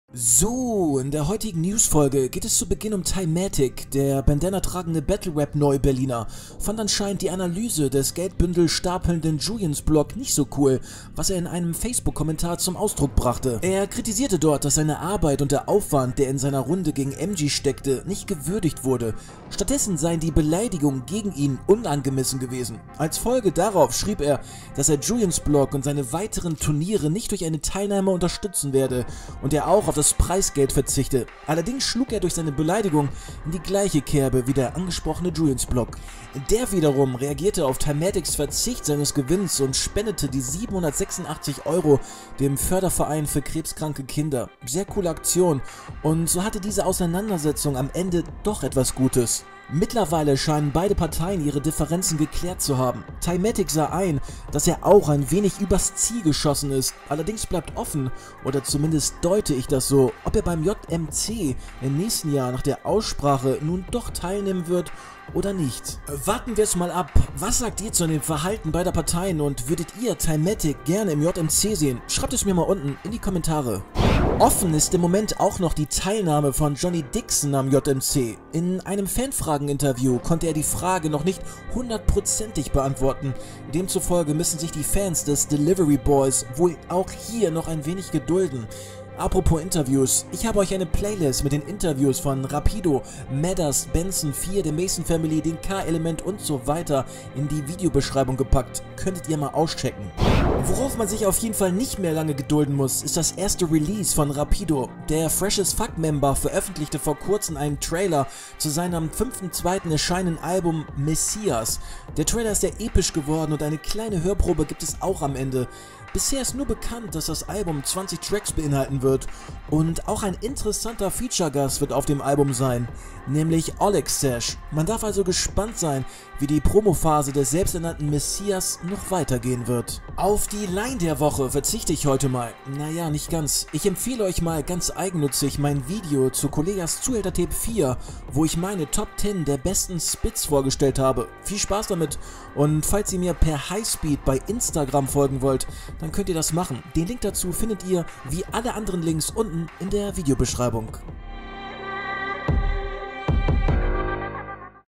So, in der heutigen Newsfolge geht es zu Beginn um Tymatic. Der Bandana tragende Battle-Rap-Neu-Berliner fand anscheinend die Analyse des Geldbündel stapelnden Julians Blog nicht so cool, was er in einem Facebook-Kommentar zum Ausdruck brachte. Er kritisierte dort, dass seine Arbeit und der Aufwand, der in seiner Runde gegen MG steckte, nicht gewürdigt wurde. Stattdessen seien die Beleidigungen gegen ihn unangemessen gewesen. Als Folge darauf schrieb er, dass er Julians Blog und seine weiteren Turniere nicht durch eine Teilnahme unterstützen werde und er auch auf das Preisgeld verzichte. Allerdings schlug er durch seine Beleidigung in die gleiche Kerbe wie der angesprochene Julians Blog. Der wiederum reagierte auf Tymatics Verzicht seines Gewinns und spendete die 786 € dem Förderverein für krebskranke Kinder. Sehr coole Aktion, und so hatte diese Auseinandersetzung am Ende doch etwas Gutes. Mittlerweile scheinen beide Parteien ihre Differenzen geklärt zu haben. Tymatic sah ein, dass er auch ein wenig übers Ziel geschossen ist. Allerdings bleibt offen, oder zumindest deute ich das so, ob er beim JMC im nächsten Jahr nach der Aussprache nun doch teilnehmen wird oder nicht. Warten wir es mal ab. Was sagt ihr zu dem Verhalten beider Parteien und würdet ihr Tymatic gerne im JMC sehen? Schreibt es mir mal unten in die Kommentare. Offen ist im Moment auch noch die Teilnahme von Johnny Dixon am JMC. In einem Fanfragen-Interview konnte er die Frage noch nicht hundertprozentig beantworten. Demzufolge müssen sich die Fans des Delivery Boys wohl auch hier noch ein wenig gedulden. Apropos Interviews, ich habe euch eine Playlist mit den Interviews von Rapido, Madders, Benson 4, der Mason Family, den K-Element und so weiter in die Videobeschreibung gepackt. Könntet ihr mal auschecken. Worauf man sich auf jeden Fall nicht mehr lange gedulden muss, ist das erste Release von Rapido. Der Fresh as Fuck Member veröffentlichte vor kurzem einen Trailer zu seinem am 5.2. erscheinenden Album Messias. Der Trailer ist sehr episch geworden und eine kleine Hörprobe gibt es auch am Ende. Bisher ist nur bekannt, dass das Album 20 Tracks beinhalten wird, und auch ein interessanter Feature-Gast wird auf dem Album sein, nämlich Olex Sash. Man darf also gespannt sein, wie die Promophase des selbsternannten Messias noch weitergehen wird. Auf die Line der Woche verzichte ich heute mal. Naja, nicht ganz. Ich empfehle euch mal ganz eigennützig mein Video zu Kollegas Zuhältertape 4, wo ich meine Top 10 der besten Spits vorgestellt habe. Viel Spaß damit, und falls ihr mir per Highspeed bei Instagram folgen wollt, dann könnt ihr das machen. Den Link dazu findet ihr wie alle anderen Links unten in der Videobeschreibung.